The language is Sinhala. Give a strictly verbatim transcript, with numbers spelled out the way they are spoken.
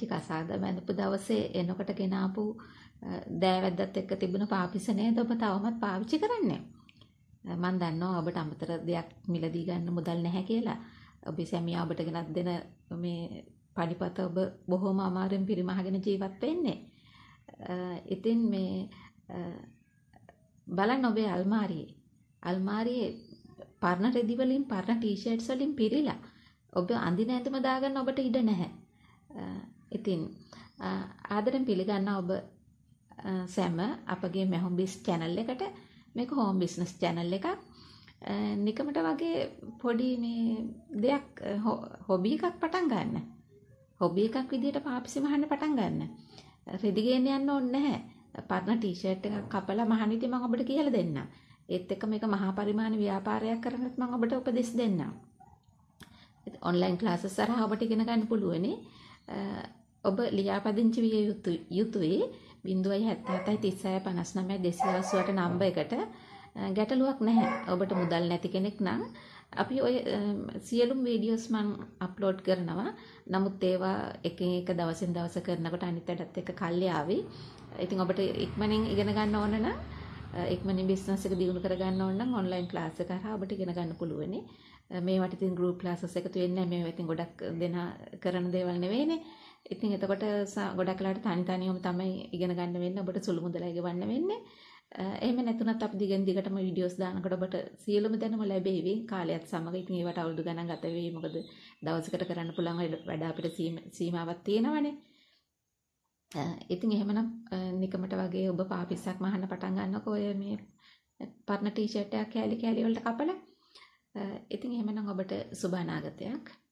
පුංචි කසාද බැඳපු දවසේ එනකොට ගෙනාපු දෑවැද්දත් එක්ක තිබුණ පාපිස නේද ඔබ තවමත් පාවිච්චි කරන්නේ? මම දන්නවා ඔබට අමතර දෙයක් මිලදී ගන්න මුදල් නැහැ කියලා. ඔබේ සැමියා ඔබට ගෙනත් දෙන මේ පඩිපත ඔබ බොහොම අමාරුවෙන් පරිමහගෙන ජීවත් වෙන්නේ. ඉතින් මේ බලන්න ඔබේ අල්මාරියේ අල්මාරියේ පරණ රෙදි වලින් පරණ ටී-ෂර්ට්ස් වලින් පිරීලා ඔබ අඳින ඇඳුම දාගන්න ඔබට ඉඩ නැහැ. ඉතින් ආදරෙන් පිළිගන්නවා ඔබ සෑම අපගේ මෙහොම් බිස් channel එකට. මේක හෝම් බිස්නස් channel එකක්. නිකමට වගේ පොඩි මේ දෙයක් හොබි එකක් පටන් ගන්න. හොබි එකක් විදිහට පාපිසි මහන්න පටන් ගන්න. රෙදි ගේන්න යන්න ඕනේ නැහැ. පරණ ටී-ෂර්ට් එකක් කපලා මහන්න ඉතින් මම ඔබට කියලා දෙන්නම්. ඒත් එක්ක මේක මහා පරිමාණ ව්‍යාපාරයක් කරන්නත් මම ඔබට උපදෙස් දෙන්නම්. ඔන්ලයින් ක්ලාසස් හරහා ඔබට ඉගෙන ගන්න පුළුවනි. ඔබ ලියාපදිංචි විය යුතුයි ज़ीरो सात सात तीस पचास नौ दो सौ अस्सी නම්බර් එකට. ගැටලුවක් නැහැ. ඔබට මුදල් නැති කෙනෙක් නම් අපි ඔය සියලුම වීඩියෝස් මම අප්ලෝඩ් කරනවා. නමුත් ඒවා එකින් එක දවසින් දවස කරනකොට අනිත් අයටත් එක්ක කල්ලි ආවි. ඉතින් ඔබට ඉක්මනින් ඉගෙන ගන්න ඕන නම් ඉක්මනින් බිස්නස් එක දියුණු කර ගන්න ඕන නම් ඔන්ලයින් ක්ලාස් එක කරා ඔබට ඉගෙන ගන්න පුළුවනි. මේවට ඉතින් ගෲප් ක්ලාසස් එකතු වෙන්නේ නැහැ. මේවා ඉතින් ගොඩක් දෙන කරන දේවල් නෙවෙයිනේ. ඉතින් එතකොට ගොඩක් වෙලාවට තනි තනියම තමයි ඉගෙන ගන්න වෙන්නේ. ඔබට සුළු මුදලයි ගෙවන්න වෙන්නේ. එහෙම නැතුණත් අපි දිගින් දිගටම වීඩියෝස් දානකොට ඔබට සියලුම දැනුම ලැබෙවි කාලයත් සමග. ඉතින් ඒවට අවුරුදු ගණන් ගත වෙයි. මොකද දවසකට කරන්න පුළුවන් වැඩ අපිට සීමාවක් තියෙනවනේ. ඉතින් එහෙමනම් නිකමට වගේ ඔබ පාපිස්සක් මහන්න පටන් ගන්නකො ඔය මේ පරණ ටී-ෂර්ට් එකක් කෑලි කෑලි වලට කපලා. ඉතින් එහෙමනම් ඔබට සුබ අනාගතයක්.